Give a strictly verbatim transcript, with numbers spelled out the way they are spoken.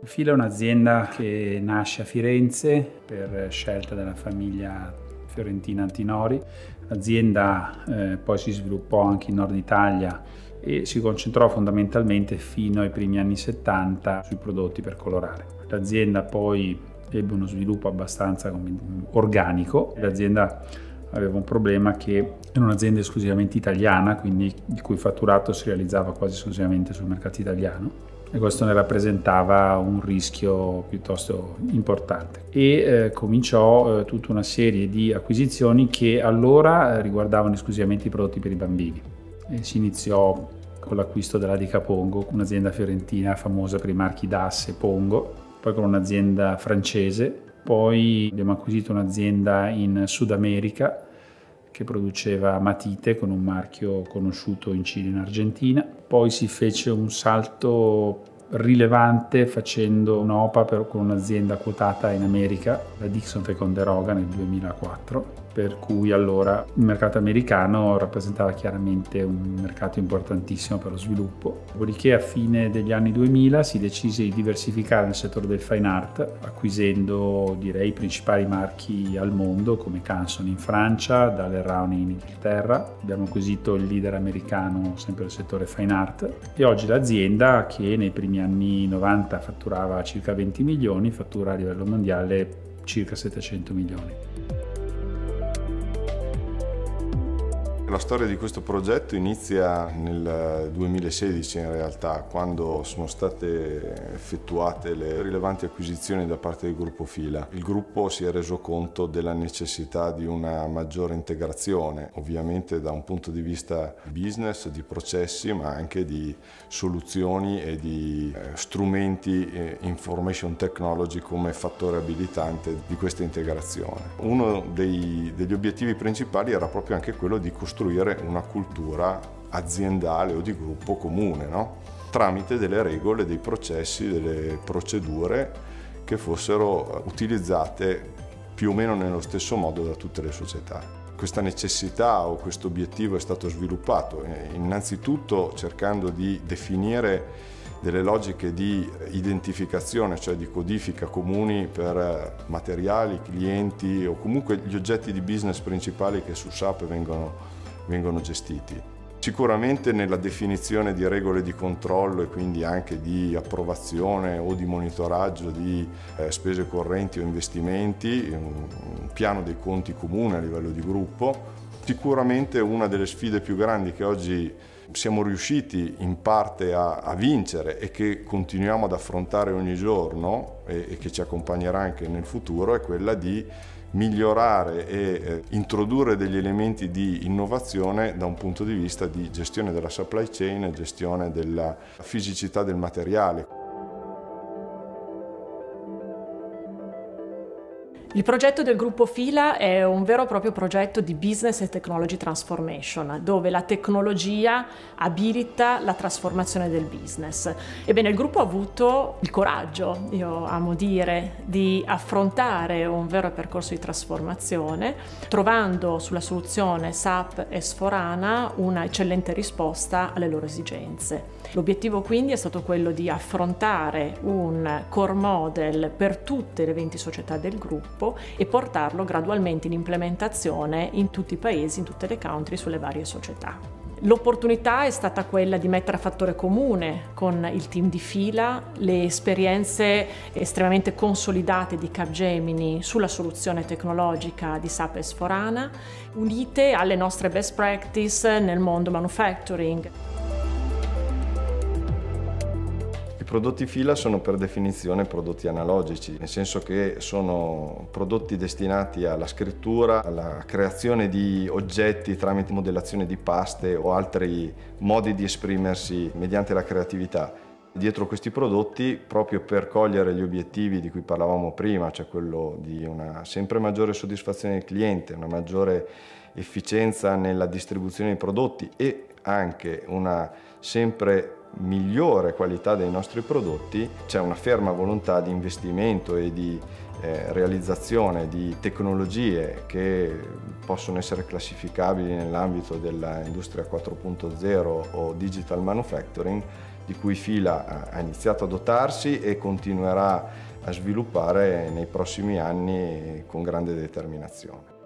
Fila è un'azienda che nasce a Firenze per scelta della famiglia fiorentina Antinori. L'azienda eh, poi si sviluppò anche in Nord Italia e si concentrò fondamentalmente fino ai primi anni settanta sui prodotti per colorare. L'azienda poi ebbe uno sviluppo abbastanza organico. L'azienda aveva un problema che era un'azienda esclusivamente italiana, quindi il cui fatturato si realizzava quasi esclusivamente sul mercato italiano. E questo ne rappresentava un rischio piuttosto importante e eh, cominciò eh, tutta una serie di acquisizioni che allora eh, riguardavano esclusivamente i prodotti per i bambini e si iniziò con l'acquisto della Dica Pongo, un'azienda fiorentina famosa per i marchi D A S e Pongo, poi con un'azienda francese, poi abbiamo acquisito un'azienda in Sud America che produceva matite con un marchio conosciuto in Cile e in Argentina. Poi si fece un salto rilevante facendo un'O P A per, con un'azienda quotata in America, la Dixon Ticonderoga nel duemilaquattro, per cui allora il mercato americano rappresentava chiaramente un mercato importantissimo per lo sviluppo. Dopodiché a fine degli anni duemila si decise di diversificare nel settore del fine art, acquisendo direi i principali marchi al mondo come Canson in Francia, Daler Rowney in Inghilterra. Abbiamo acquisito il leader americano sempre nel settore fine art e oggi l'azienda, che nei primi anni novanta fatturava circa venti milioni, fattura a livello mondiale circa settecento milioni. La storia di questo progetto inizia nel duemilasedici in realtà, quando sono state effettuate le rilevanti acquisizioni da parte del gruppo Fila. Il gruppo si è reso conto della necessità di una maggiore integrazione, ovviamente da un punto di vista business, di processi, ma anche di soluzioni e di eh, strumenti eh, information technology come fattore abilitante di questa integrazione. Uno dei, degli obiettivi principali era proprio anche quello di costruire una cultura aziendale o di gruppo comune, no? Tramite delle regole, dei processi, delle procedure che fossero utilizzate più o meno nello stesso modo da tutte le società. Questa necessità o questo obiettivo è stato sviluppato innanzitutto cercando di definire delle logiche di identificazione, cioè di codifica comuni per materiali, clienti o comunque gli oggetti di business principali che su S A P vengono vengono gestiti. Sicuramente nella definizione di regole di controllo e quindi anche di approvazione o di monitoraggio di eh, spese correnti o investimenti, un, un piano dei conti comune a livello di gruppo. Sicuramente una delle sfide più grandi che oggi siamo riusciti in parte a, a vincere e che continuiamo ad affrontare ogni giorno e, e che ci accompagnerà anche nel futuro è quella di migliorare e eh, introdurre degli elementi di innovazione da un punto di vista di gestione della supply chain e gestione della fisicità del materiale. Il progetto del gruppo Fila è un vero e proprio progetto di business e technology transformation, dove la tecnologia abilita la trasformazione del business. Ebbene, il gruppo ha avuto il coraggio, io amo dire, di affrontare un vero percorso di trasformazione, trovando sulla soluzione S A P S quattro HANA una eccellente risposta alle loro esigenze. L'obiettivo quindi è stato quello di affrontare un core model per tutte le venti società del gruppo e portarlo gradualmente in implementazione in tutti i paesi, in tutte le country, sulle varie società. L'opportunità è stata quella di mettere a fattore comune con il team di Fila le esperienze estremamente consolidate di Capgemini sulla soluzione tecnologica di S A P S quattro HANA, unite alle nostre best practice nel mondo manufacturing. I prodotti Fila sono per definizione prodotti analogici, nel senso che sono prodotti destinati alla scrittura, alla creazione di oggetti tramite modellazione di paste o altri modi di esprimersi mediante la creatività. Dietro questi prodotti, proprio per cogliere gli obiettivi di cui parlavamo prima, cioè quello di una sempre maggiore soddisfazione del cliente, una maggiore efficienza nella distribuzione dei prodotti e anche una sempre migliore qualità dei nostri prodotti, c'è una ferma volontà di investimento e di eh, realizzazione di tecnologie che possono essere classificabili nell'ambito dell'industria quattro punto zero o digital manufacturing, di cui Fila ha iniziato a dotarsi e continuerà a sviluppare nei prossimi anni con grande determinazione.